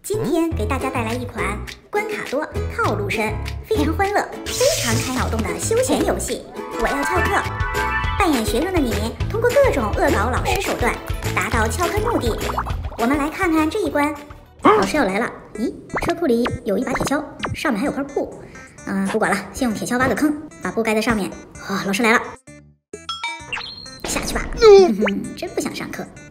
今天给大家带来一款关卡多、套路深、非常欢乐、非常开脑洞的休闲游戏。我要翘课，扮演学生的你，通过各种恶搞老师手段，达到翘课目的。我们来看看这一关。老师要来了，咦，车库里有一把铁锹，上面还有块布。不管了，先用铁锹挖个坑，把布盖在上面。老师来了，下去吧。真不想上课。